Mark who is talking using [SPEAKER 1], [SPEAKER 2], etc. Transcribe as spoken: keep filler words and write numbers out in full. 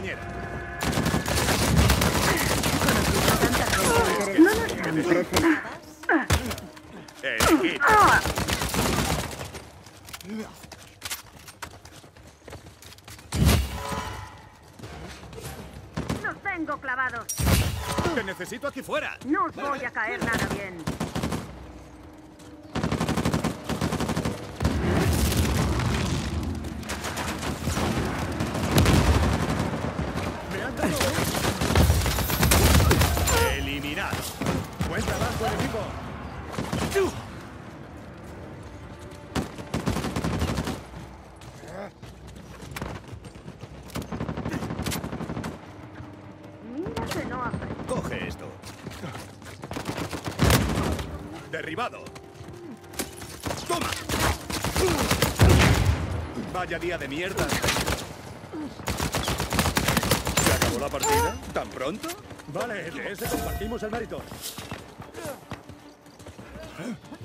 [SPEAKER 1] compañera.
[SPEAKER 2] No nos han presionado.
[SPEAKER 1] Elegid.
[SPEAKER 2] ¡Los tengo clavados!
[SPEAKER 1] ¡Te necesito aquí fuera!
[SPEAKER 2] No os voy a caer nada bien.
[SPEAKER 1] ¡Me han dado! ¡Eliminado! ¡Buen trabajo, equipo!
[SPEAKER 2] Mira que no aprende.
[SPEAKER 1] Coge esto. Derribado. ¡Toma! Vaya día de mierda. ¿Se acabó la partida? ¿Tan pronto? Vale, de ese compartimos el mérito.